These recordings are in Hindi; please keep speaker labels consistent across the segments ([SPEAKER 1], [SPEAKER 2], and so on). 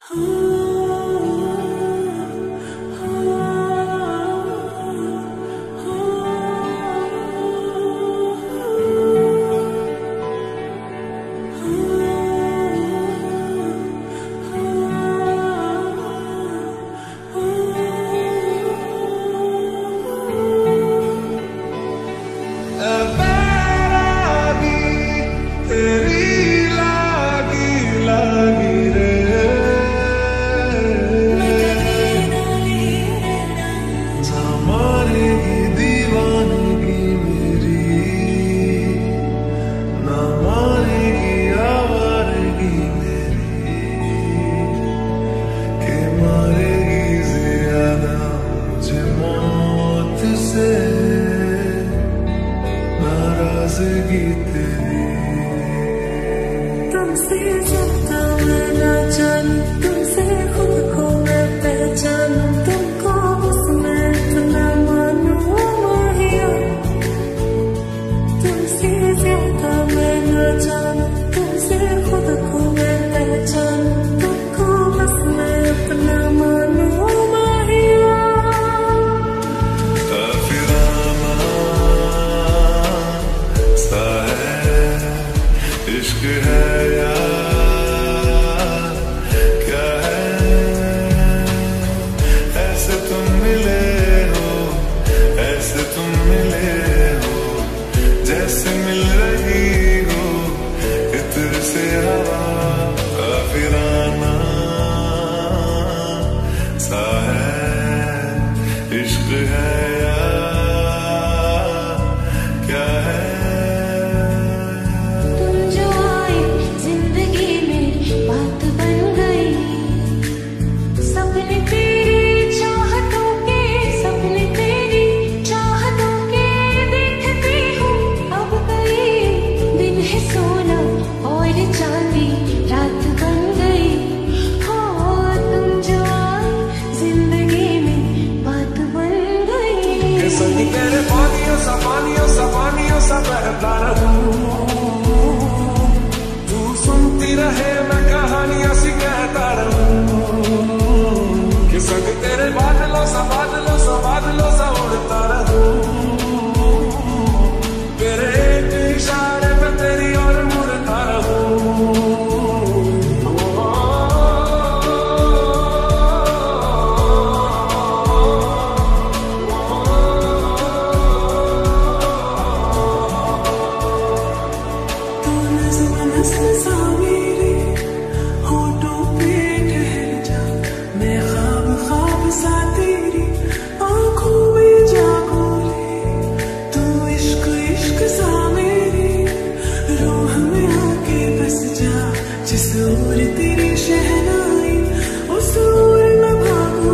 [SPEAKER 1] नाराज़गी तेरी
[SPEAKER 2] तुमसे जब मैं ना जानूं, तुमसे खुद को मैं पहचानूं, तुमको बस मैं इतना मानूं माहिया। तुमसे ज्यादा मैं ना जानूं, तुमसे खुद को मैं पहचानूं, तुमको बस मैं अपना मानूं माहिया।
[SPEAKER 1] इश्क है यार क्या है, ऐसे तुम मिले हो, ऐसे तुम मिले हो, जैसे मिल रही हो इत्र से हवा। काफिराना सा है इश्क है यार क्या है।
[SPEAKER 3] तेरे पानियों सा बहता रहूं, तू सुनती रहे मैं कहानियां सी कहता रहूं, कि संग तेरे बादलों सा उड़ता रहूं, तेरे एक इशारे पे तेरी ओर मुड़ता रहूं।
[SPEAKER 2] तेरी शहनाई उस ओर मैं भागूं।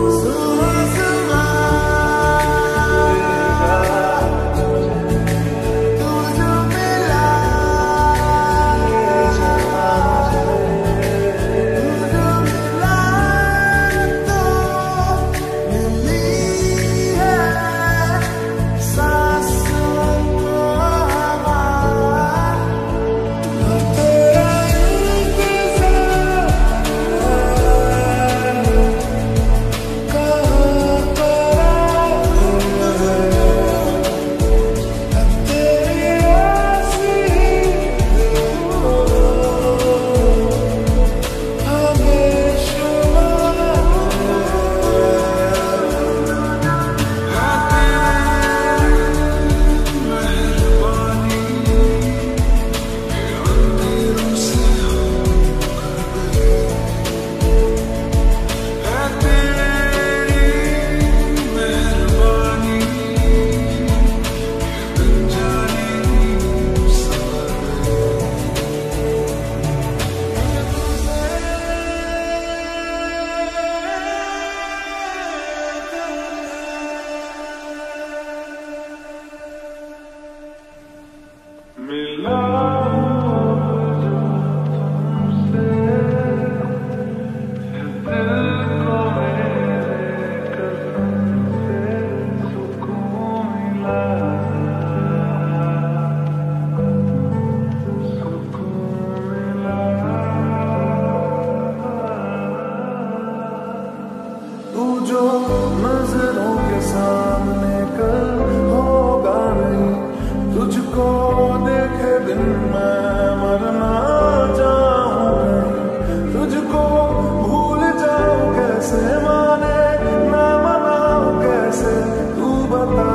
[SPEAKER 1] जो नजरों के सामने कल होगा नहीं, तुझको देखे बिन मैं मरना चाहूं कहीं, तुझको भूल जाऊं कैसे, माने ना मनाऊं कैसे, तू बता।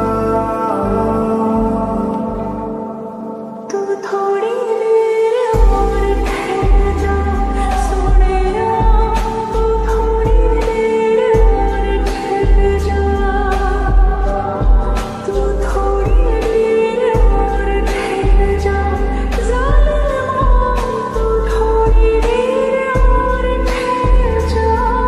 [SPEAKER 2] तू थोड़ी देर और ठहर जा सोनिया, तू थोड़ी देर और ठहर जा, तू थोड़ी देर और ठहर जा ज़ालिमा, तू थोड़ी देर और ठहर जा।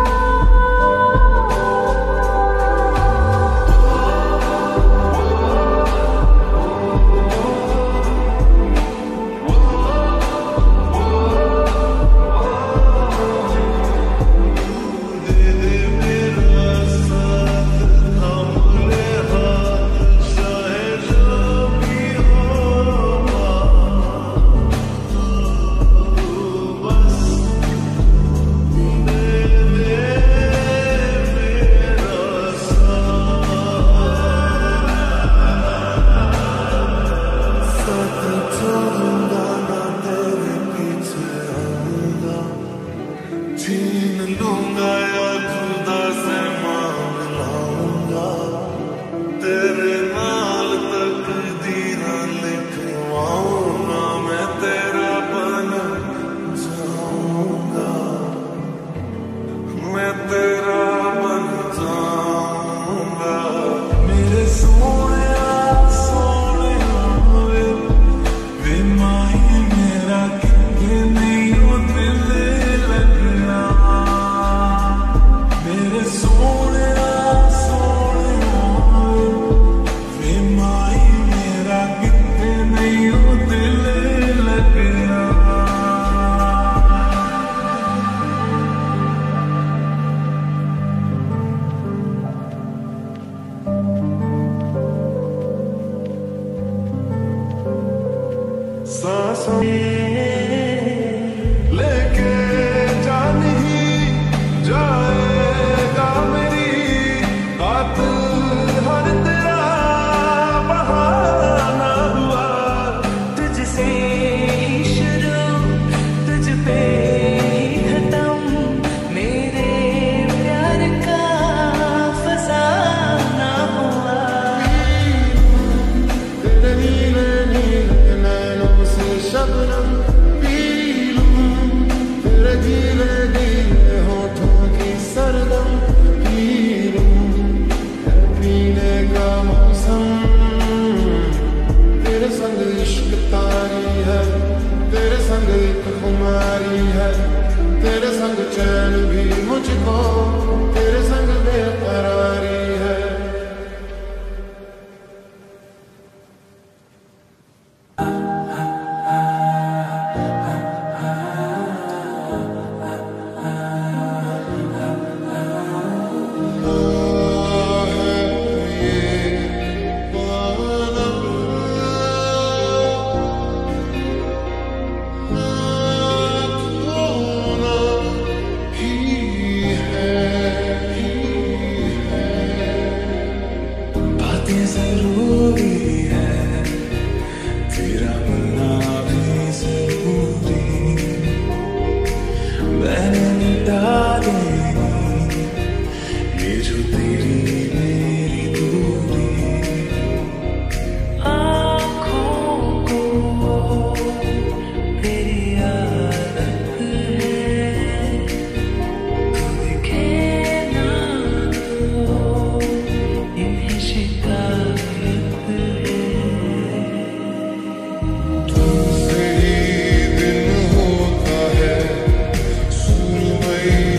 [SPEAKER 1] छीन लूंगा या खुदा से मांग लाऊंगा, तेरे नाल तकदीरां लिखवाऊंगा, मैं तेरा बन जाऊंगा, मैं तेरा बन जाऊंगा। मेरे सोनिया सोनिया वे माही मेरा कितने नहीं हो दिल लगना, मेरे सोनिया सोनिया वे माही मेरा कितने नहीं हो दिल लगना। सांसों लेके जान ही जाएगा मेरी कातिल हर तेरा बहाना हुआ,
[SPEAKER 2] तुझसे ही शुरू तुझ पे ही खत्म, मेरे प्यार का फसाना हुआ।
[SPEAKER 1] तेरे नीले नीले नैनों से शबनम पी लूं, तेरे गीले गीले होठों की सरगम पी लूं, पीने का मौसम तेरे संग इश्क तारी है, तेरे संग एक खुमारी है, तेरे संग चैन भी मुझको, तेरे संग बेकरारी है। बातें जरूरी है, तेरा मिलना भी जरूरी, मैंने मिटा देनी ये जो तेरी मेरी दूरी।
[SPEAKER 2] आँखों को तेरी आदत है, तू दिखे ना तो इन्हें शिकायत है।
[SPEAKER 1] तुमसे ही दिन होता है, सुरमई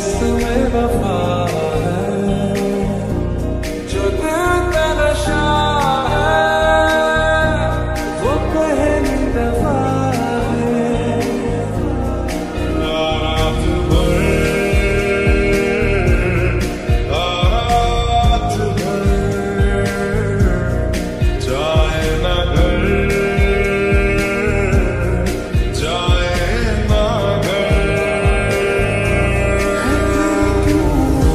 [SPEAKER 3] जिसमें वफा है, जो दिल का नशा है, वो पहली दफा है। रात भर जाए ना घर, जाए ना घर।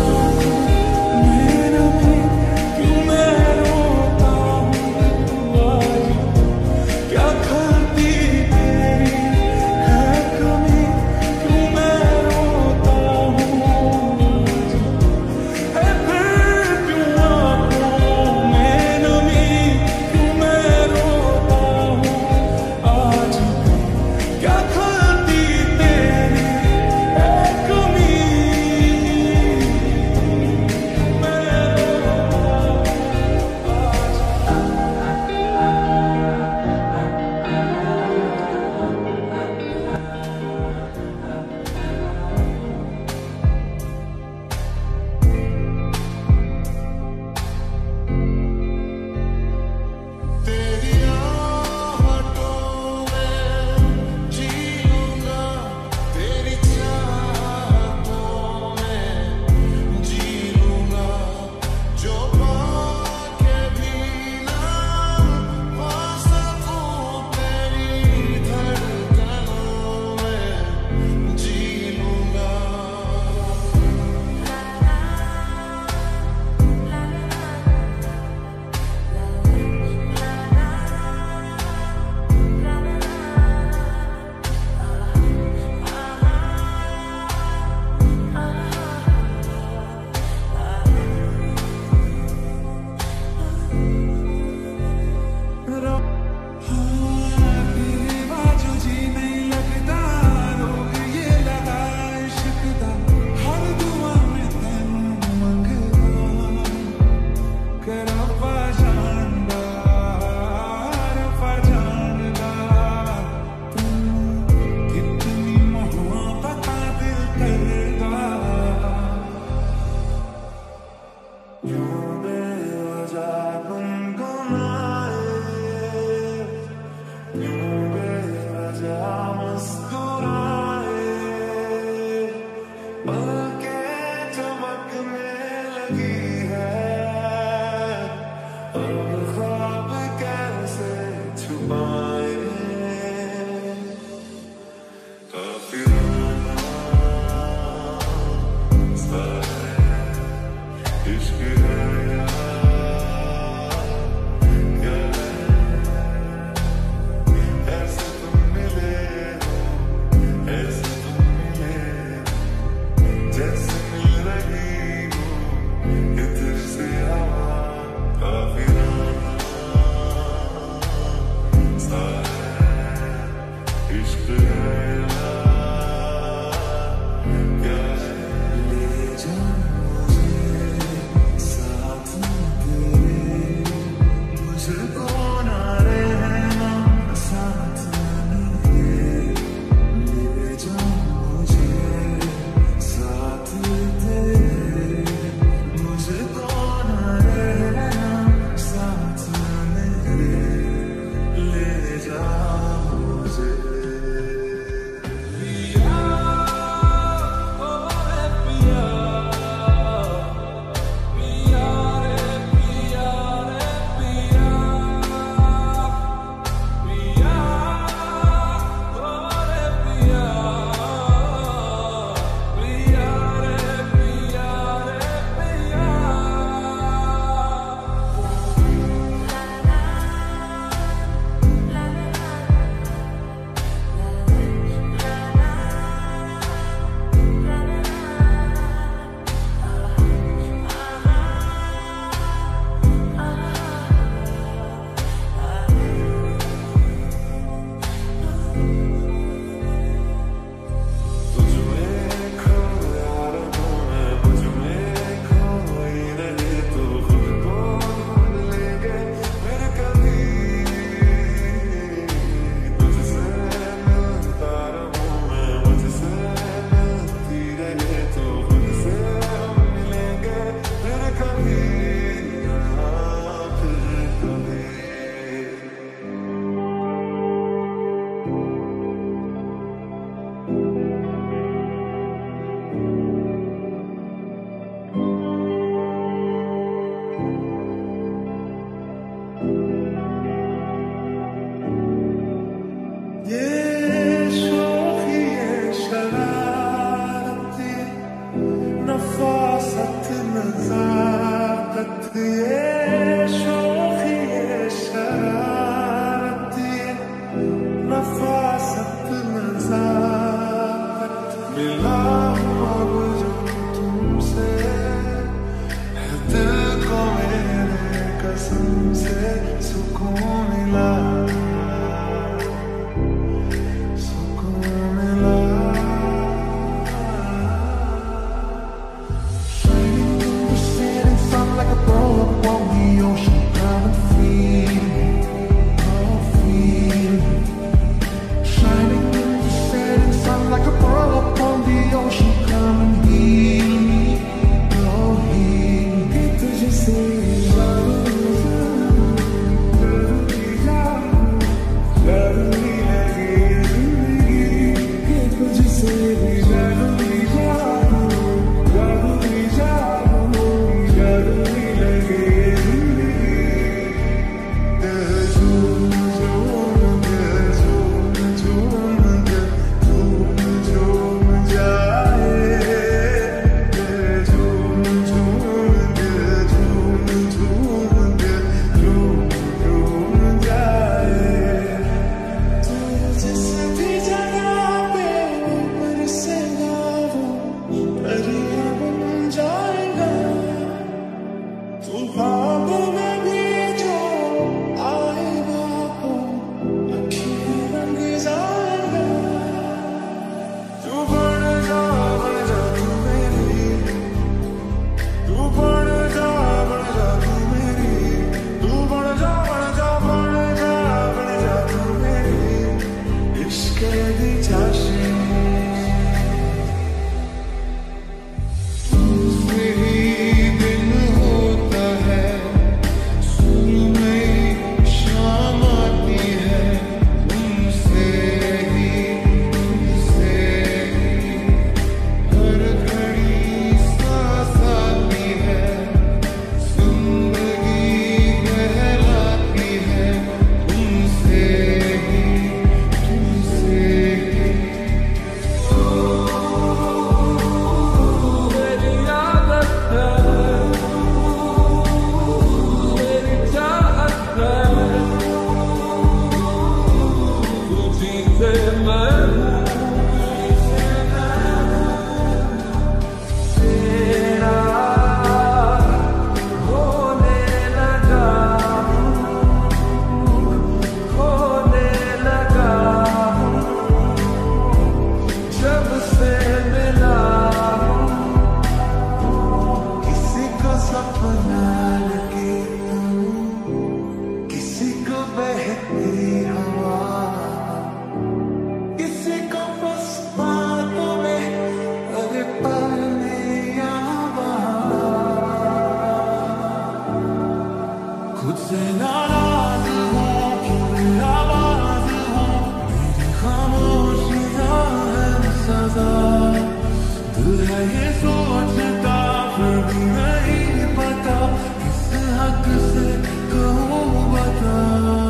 [SPEAKER 3] सोचता फिर भी नहीं पता किस हक से कहूँ बता।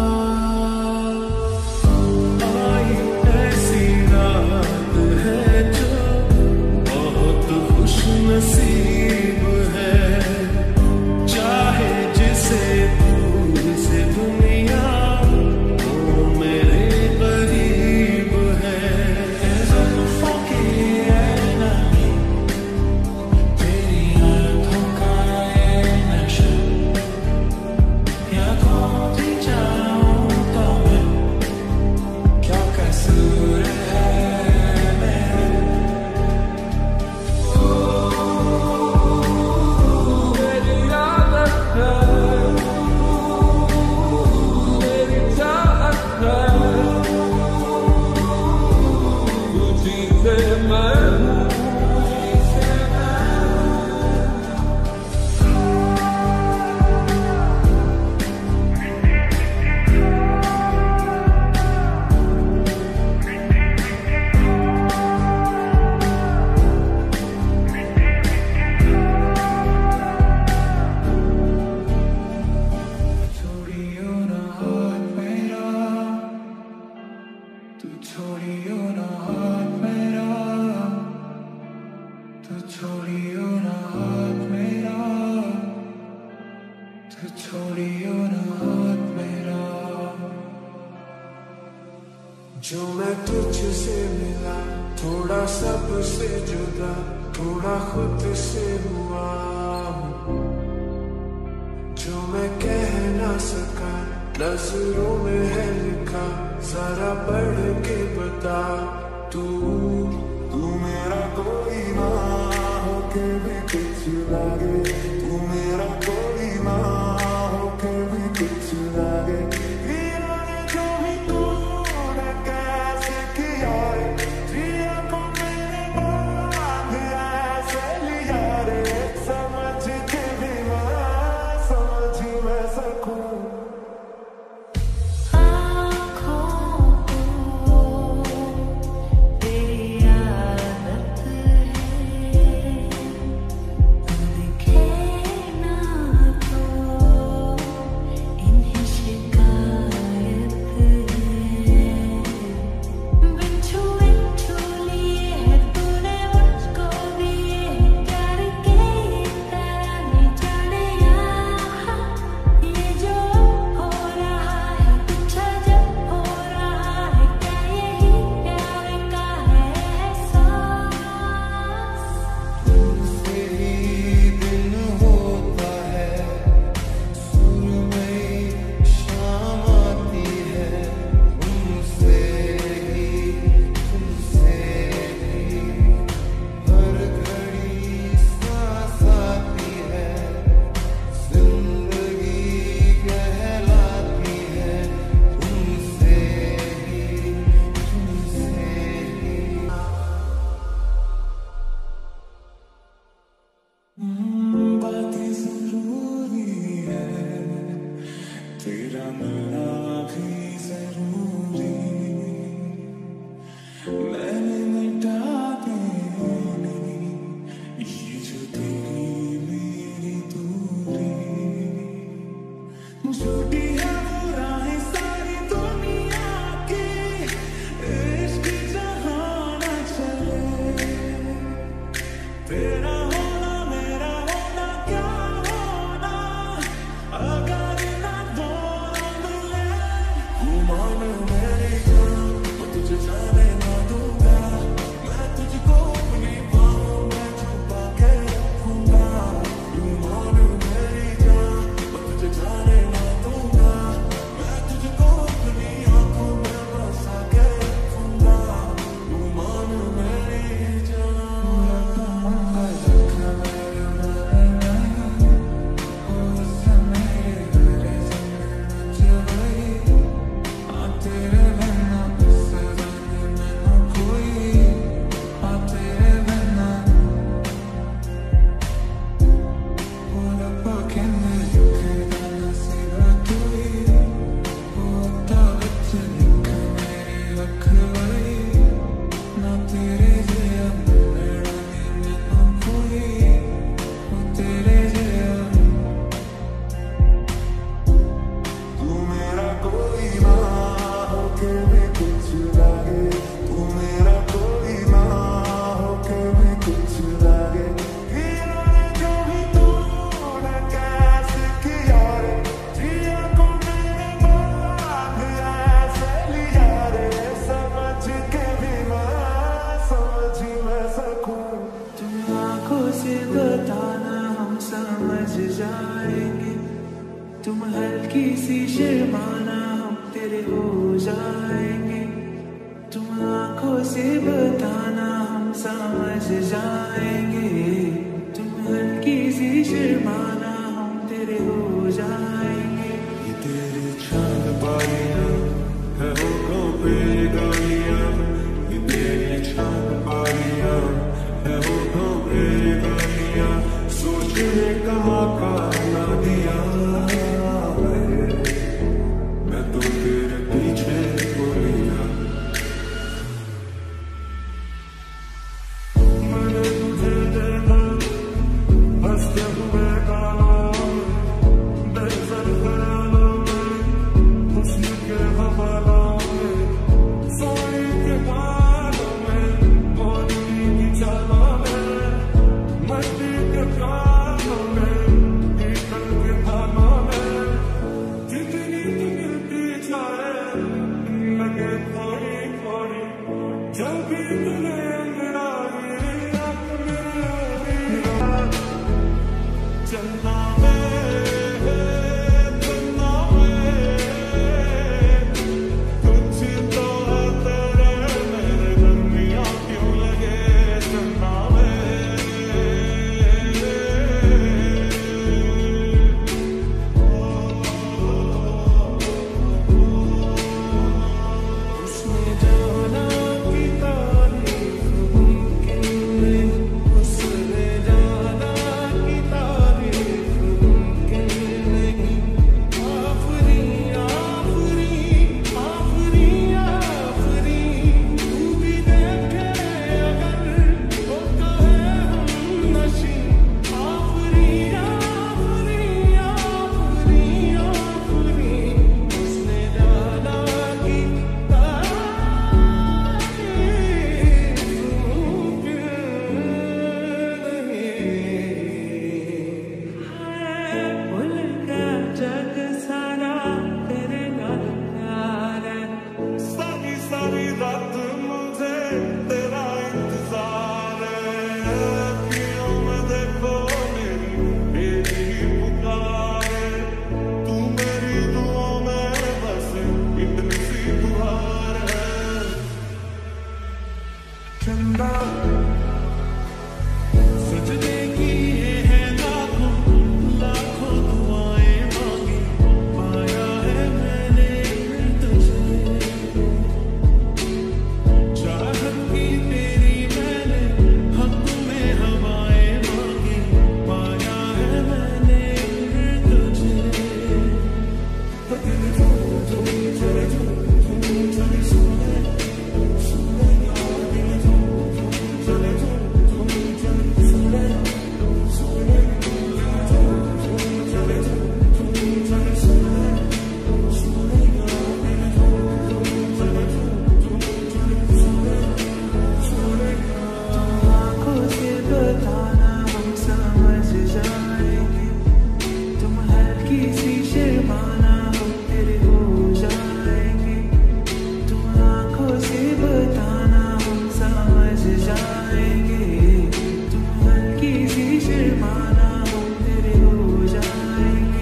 [SPEAKER 3] आई ऐसी रात है जो बहुत खुश नसीब है, चाहे जिसे दूर से दुनिया वो मेरे करीब है। ज़ुल्फ़ों की ऐनानी, तेरी आँखों का ये नशा, या खो भी जाऊँ तो मैं, क्या कसूर है मेरा। मेरी आदत है, मेरी चाहत है, तुझी से मैं हूँ। छोड़ियो ना हाथ मेरा, तू छोड़ियो ना हाथ मेरा, तू छोड़ियो ना हाथ मेरा, तू छोड़ियो ना हाथ मेरा। जो मैं तुझसे मिला, थोड़ा सबसे जुदा, थोड़ा खुद से हुआ हूँ। जो मैं कह ना सका, नजरों में है लिखा, जरा पढ़ के बता। तू मेरा कोई ना होके भी कुछ लागे, तू मेरा कोई ना होके भी कुछ लागे। यार जो भी तूने कैसे किया रे, जिया को मेरे बांध ऐसे लिया रे, समझ के भी मैं समझ मैं सकूं।
[SPEAKER 2] आँखों को तेरी आदत है, दिखे ना तो इन्हें शिकायत है। बिन छुए छू लिए है तूने मुझको दिए, प्यार के ये तराने चढ़े यहाँ। ये जो हो रहा है कुछ अजब हो रहा है, क्या यही प्यार का है एहसास।
[SPEAKER 3] तुमसे ही दिन होता है, सुरमई शाम आती है। तुमसे ही हर घड़ी सांस आती है, जिंदगी कहलाती है। तुमसे ही बातें जरूरी है, तेरा मिलना भी जरूरी। मैंने मिटा देनी ये जो तेरी मेरी दूरी। झूठी है वो राहें सारी दुनिया की, इश्क जहाँ न चले। तेरा होना मेरा होना क्या होना, अगर ना दोनों मिले। से बताना हम समझ जाएंगे, तुम हल्की सी शर्माना हम तेरे हो जाएंगे, तुम आंखों से बताना हम समझ जाएंगे, तुम हल्की सी शर्माना हम तेरे हो जाएंगे।
[SPEAKER 1] ये तेरी चांद बालियां है होठों पे गालियां, ये तेरी चांद बालियां है होठों पे गालियां, सोचने का मौका ना दिया मैं तो तेरे पीछे बोलिया। मैंने तुझे देखा हंसते हुए गालों में, बेहतर ख्यालों में, हुस्न के हवालों में, सोने के बालों में, मोरनी की चालों में, मस्ती के प्यालों में, पीतल के थानों में, जितनी मिलती जाए लगे थोड़ी थोड़ी, जब भी तुझे अंगड़ाई आँख मेरी चलना में कुछ तो तेरे मेरे दरमियाँ क्यों लगे चलना में। उसने जाना की तारीफ मुमकिन नहीं, उसने जाना की तारीफ मुमकिन नहीं, आफरी आफरी आफरी आफरी तू भी देखे अगर होता है हम नशी, आफरी आफरी आफरी आफरी उसने जाना की तारीफ मुमकिन नहीं।
[SPEAKER 2] भूल गया जग सारा तेरे नाल प्यार है,
[SPEAKER 1] सारी सारी रात मुझे तेरा इंतजार है, अखियों में देखो मेरी पुकार है, तू मेरी दुआओं में बस इतनी सी दुहार है। चंदा सजने की ये है लाखों लाखों दुआएं मांगी, पाया है मैंने तुझे, चाहत की तेरी मैंने हक में हवाएं मांगी, पाया है मैंने तुझे। दिल झूम झूम चले झूम झूम चले सुने सुने यार, दिल झूम झूम चले झूम झूम चले सुने सुने यार, झूम झूम चले झूम झूम चले सुने सुने यार, दिल झूम झूम चले झूम झूम चले सुने सुने यार।
[SPEAKER 3] आंखों से बताना हम समझ जाएंगे, तुम हल्की सी शर्माना हम तेरे हो जाएंगे, तुम आंखों से बताना हम समझ जाएंगे, तुम हल्की सी शर्माना हम तेरे हो जाएंगे।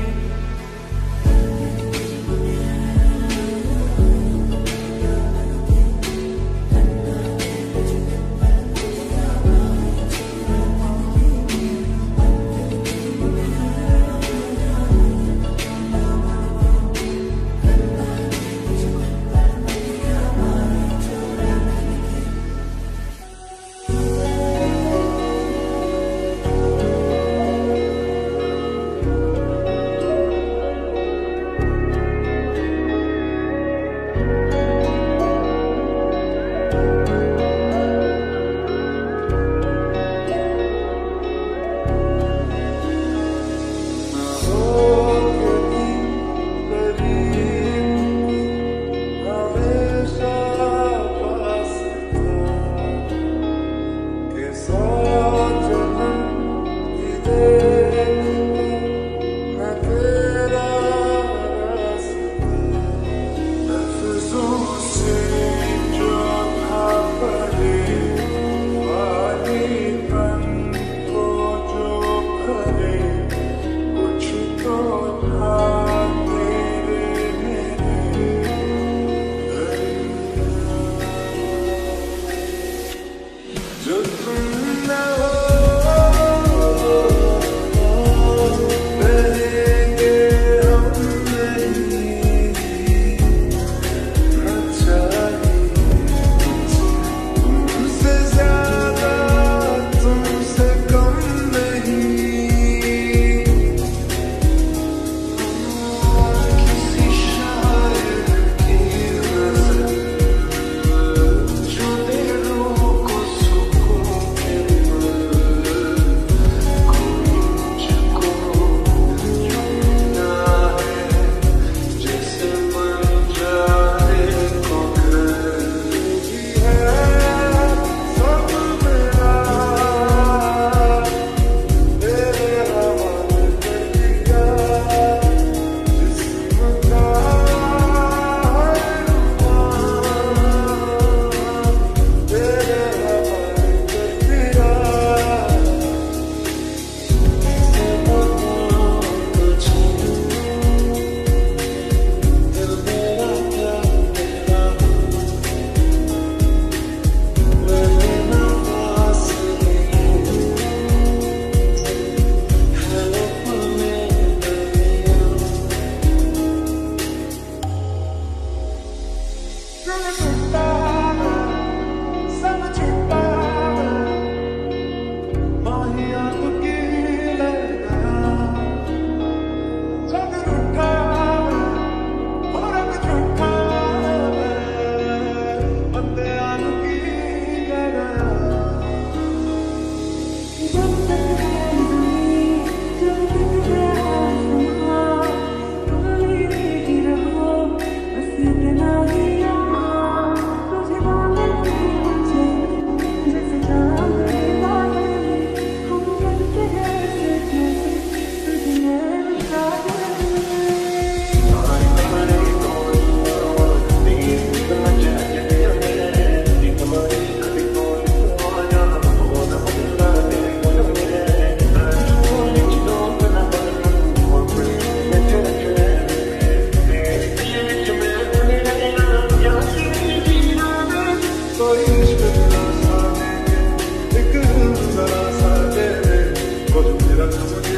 [SPEAKER 1] मुझे